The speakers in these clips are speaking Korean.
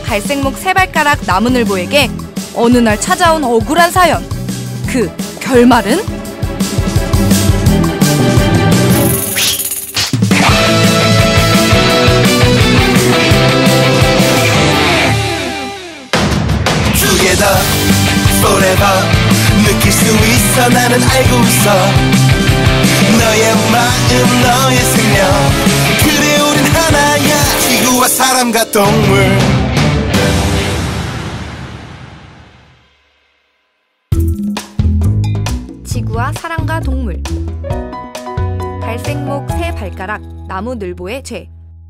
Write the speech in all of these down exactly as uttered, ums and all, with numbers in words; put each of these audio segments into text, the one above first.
갈색목 세 발가락 나무늘보에게 어느 날 찾아온 억울한 사연. 그 결말은? Together, forever 느낄 수 있어 나는 알고 있어 너의 마음 너의 생명 그래 우린 하나야 지구와 사람과 동물 지구와 사람과 동물. 갈색목 세 발가락 나무늘보의 죄.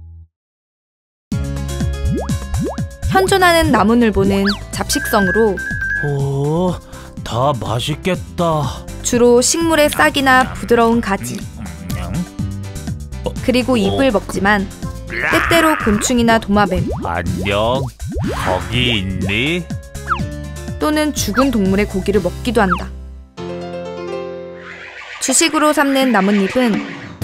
현존하는 나무늘보는 잡식성으로 오, 다 맛있겠다. 주로 식물의 싹이나 부드러운 가지, 그리고 잎을 먹지만 때때로 곤충이나 도마뱀, 안녕, 거기 있니? 또는 죽은 동물의 고기를 먹기도 한다. 주식으로 삼는 나뭇잎은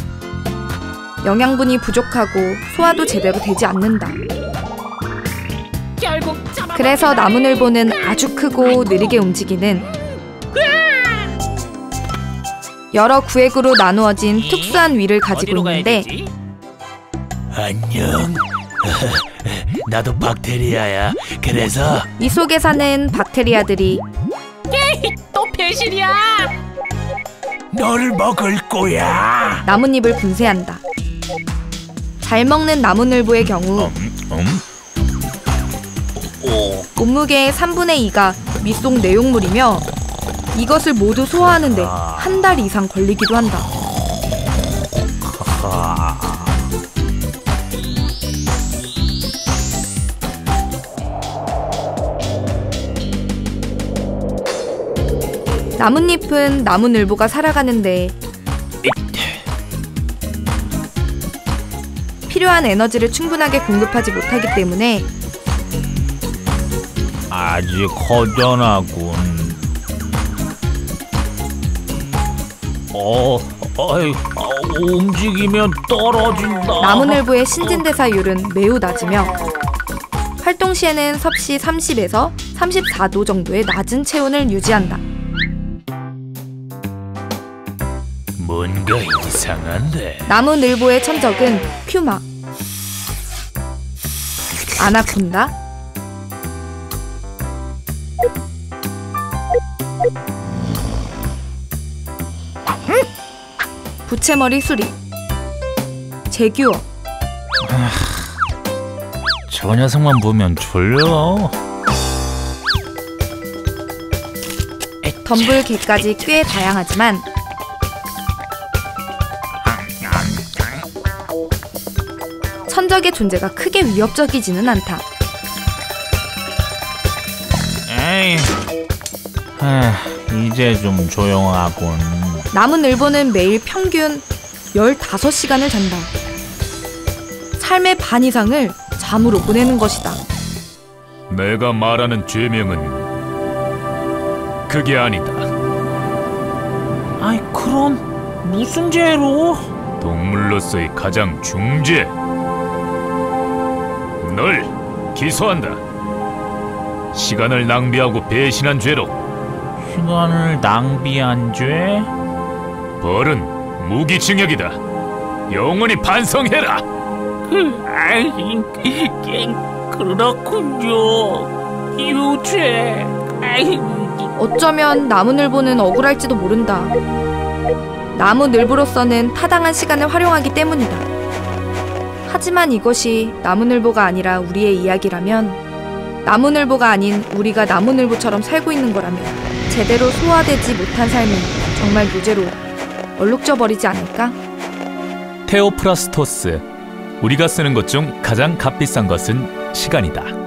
영양분이 부족하고 소화도 제대로 되지 않는다. 그래서 나무늘보는 아주 크고 느리게 움직이는 여러 구획으로 나누어진 특수한 위를 가지고 있는데 안녕. 나도 박테리아야. 그래서 이 속에 사는 박테리아들이 또 배신이야. 너를 먹을 거야. 나뭇잎을 분쇄한다. 잘 먹는 나무늘보의 경우 음, 음? 몸무게의 삼분의 이가 밑속 내용물이며 이것을 모두 소화하는데 한 달 이상 걸리기도 한다. 나뭇잎은 나무늘보가 살아가는데 필요한 에너지를 충분하게 공급하지 못하기 때문에 아직 허전하군. 어, 어이, 어, 움직이면 떨어진다. 나무늘보의 신진대사율은 매우 낮으며 활동 시에는 섭씨 삼십에서 삼십사 도 정도의 낮은 체온을 유지한다. 뭔가 이상한데. 나무늘보의 천적은 퓨마, 아나콘다, 부채머리 수리, 제규어. 아, 저 녀석만 보면 졸려. 덤불 개까지 꽤 다양하지만 천적의 존재가 크게 위협적이지는 않다. 에이, 아, 이제 좀 조용하군. 나무늘보는 매일 평균 열다섯 시간을 잔다. 삶의 반 이상을 잠으로 보내는 것이다. 내가 말하는 죄명은 그게 아니다. 아이, 그럼 무슨 죄로? 동물로서의 가장 중죄. 널 기소한다. 시간을 낭비하고 배신한 죄로. 시간을 낭비한 죄? 벌은 무기징역이다. 영원히 반성해라. 아이, 그렇군요. 유죄. 아이. 어쩌면 나무늘보는 억울할지도 모른다. 나무늘보로서는 타당한 시간을 활용하기 때문이다. 하지만 이것이 나무늘보가 아니라 우리의 이야기라면, 나무늘보가 아닌 우리가 나무늘보처럼 살고 있는 거라면 제대로 소화되지 못한 삶은 정말 유죄로 얼룩져 버리지 않을까? 테오프라스토스. 우리가 쓰는 것 중 가장 값비싼 것은 시간이다.